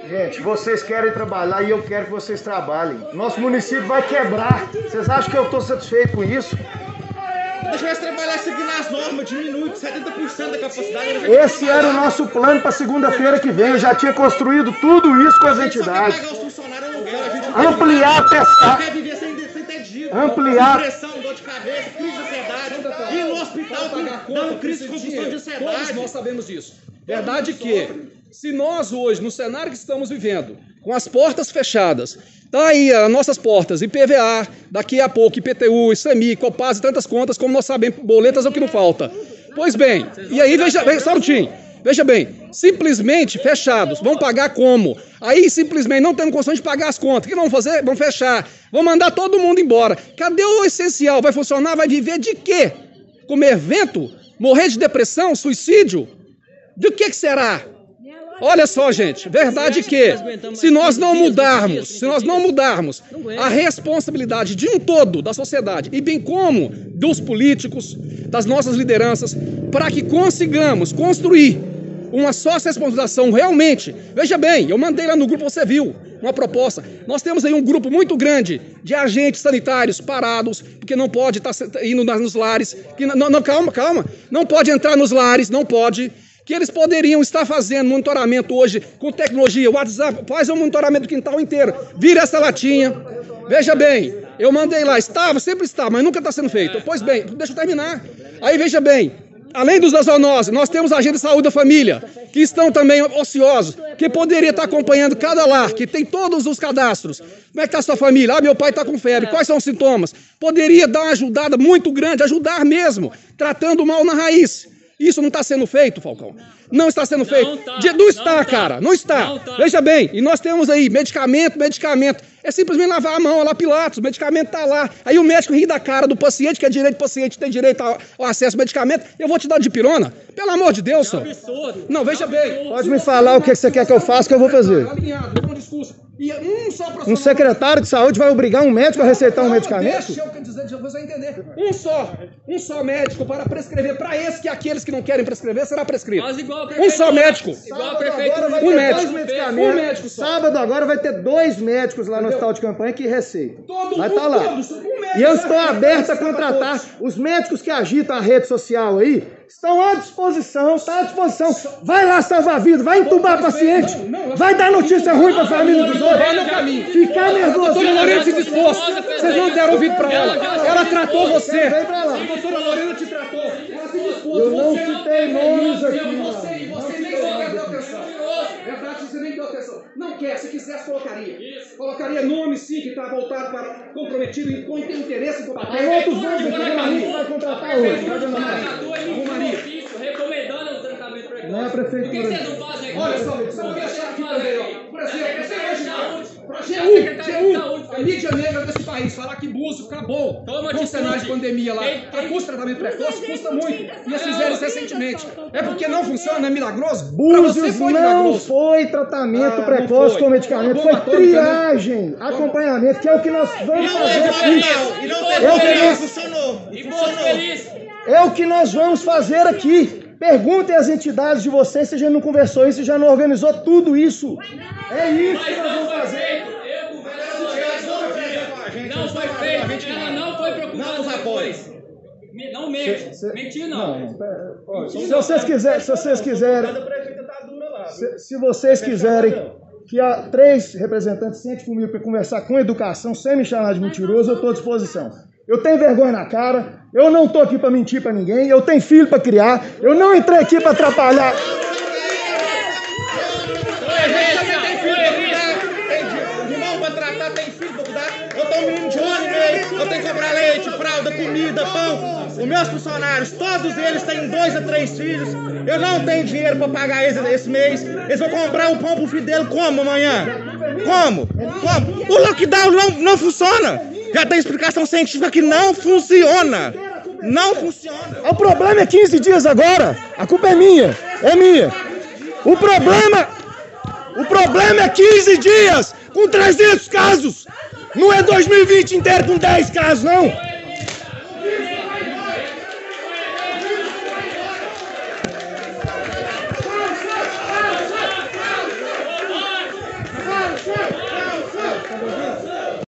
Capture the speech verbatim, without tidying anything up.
Gente, vocês querem trabalhar e eu quero que vocês trabalhem. Nosso município vai quebrar. Vocês acham que eu estou satisfeito com isso? Deixa eles trabalhar seguindo as normas, diminui setenta por cento da capacidade. Esse era o nosso plano para segunda-feira que vem. Eu já tinha construído tudo isso com as entidades. Ampliar a testar. Ampliar. Depressão, dor de cabeça, crise de ansiedade. E no hospital dando crise de compulsão de ansiedade. Todos nós sabemos disso. Verdade que, se nós hoje, no cenário que estamos vivendo, com as portas fechadas, tá aí as nossas portas, I P V A, daqui a pouco I P T U, I C M I, Copasa e tantas contas, como nós sabemos, boletas é o que não falta. Pois bem, e aí, veja bem, só um minutinho, veja bem, simplesmente fechados, vão pagar como? Aí simplesmente não temos condições de pagar as contas, o que vão fazer? Vão fechar, vão mandar todo mundo embora. Cadê o essencial? Vai funcionar? Vai viver de quê? Comer vento? Morrer de depressão? Suicídio? De que que será? Olha só, gente, verdade que, se nós não mudarmos, se nós não mudarmos a responsabilidade de um todo da sociedade, e bem como dos políticos, das nossas lideranças, para que consigamos construir uma sócio-responsabilização realmente. Veja bem, eu mandei lá no grupo, você viu, uma proposta. Nós temos aí um grupo muito grande de agentes sanitários parados, porque não pode estar indo nos lares, que não, não, calma, calma, não pode entrar nos lares, não pode... que eles poderiam estar fazendo monitoramento hoje com tecnologia, o WhatsApp, faz um monitoramento do quintal inteiro, vira essa latinha, veja bem, eu mandei lá, estava, sempre está, mas nunca está sendo feito. Pois bem, deixa eu terminar. Aí veja bem, além dos da zoonose, nós temos agentes de saúde da família, que estão também ociosos, que poderia estar acompanhando cada lar, que tem todos os cadastros. Como é que está a sua família? Ah, meu pai está com febre, quais são os sintomas? Poderia dar uma ajudada muito grande, ajudar mesmo, tratando o mal na raiz. Isso não está sendo feito, Falcão. Não está sendo feito. Não, tá, não, não está, tá, cara. Não está. Não tá. Veja bem, e nós temos aí medicamento, medicamento. É simplesmente lavar a mão, olha lá, Pilatos, o medicamento está lá. Aí o médico ri da cara do paciente, que é direito do paciente, tem direito ao, ao acesso ao medicamento. Eu vou te dar de pirona? Pelo amor de Deus, senhor. Não, veja bem. Pode me falar o que você quer que eu faça, que eu vou fazer. Alinhado, bom discurso. E um só Um secretário de saúde vai obrigar um médico a receitar um medicamento? Deixa eu dizer, deixa você entender. Um só, um só médico para prescrever para esse que aqueles que não querem prescrever será prescrito. Um só médico. Igual prefeito. Um médico. Um médico só. Sábado agora vai ter dois médicos lá no hospital de campanha que receitam. Vai estar lá. E eu estou aberto a contratar os médicos que agitam a rede social aí. Estão à disposição, está à disposição. Vai lá salvar a vida, vai entubar paciente, vai dar notícia ruim para a família dos outros. Ficar nervoso. A doutora Lorena se dispôs. Vocês não deram ouvido para ela. Ela tratou você. A doutora Lorena te tratou. Ela se dispôs. Eu não citei nomes aqui. Você, você nem sequer deu atenção. Verdade, você nem deu atenção. Não quer, se quisesse, colocaria. Colocaria nome, sim, que está voltado para comprometido e com interesse em combater. Tem outros nomes aqui que a vai contratar hoje. Recomendando o tratamento precoce. Não é a prefeitura. Por que vocês não fazem aqui? Olha só, vou deixar aqui também, ó. Por exemplo, você hoje, para G um, a mídia negra desse país, falar que Búzios acabou com o cenário de pandemia lá. A custa tratamento precoce custa muito. E eles fizeram isso recentemente. É porque não funciona, é milagroso? Búzios não foi tratamento precoce com medicamento, foi triagem, acompanhamento, que é o que nós vamos fazer aqui. É o que nós... funcionou. E funcionou. É o que nós vamos fazer aqui. Perguntem às entidades de vocês se a gente não conversou isso, se já não organizou tudo isso. É isso que nós vamos fazer. Não foi feito, ela não foi preocupada depois. Não mente, mentir não. Se vocês quiserem, se vocês quiserem, se, se vocês quiserem que há três representantes sentem comigo para conversar com educação, sem me chamar de mentiroso, eu estou à disposição. Eu tenho vergonha na cara, eu não estou aqui para mentir para ninguém, eu tenho filho para criar, eu não entrei aqui para atrapalhar. Eu tenho um menino de um ano e meio, eu tenho que comprar leite, fralda, comida, pão. Os meus funcionários, todos eles têm dois a três filhos. Eu não tenho dinheiro para pagar eles esse mês. Eles vão comprar um pão pro filho dele como amanhã? Como? Como? O lockdown não, não funciona. Já tem explicação científica que não funciona. Não funciona. O problema é quinze dias agora. A culpa é minha. É minha. O problema... O problema é quinze dias com trezentos casos. Não é dois mil e vinte inteiro com dez casos, não.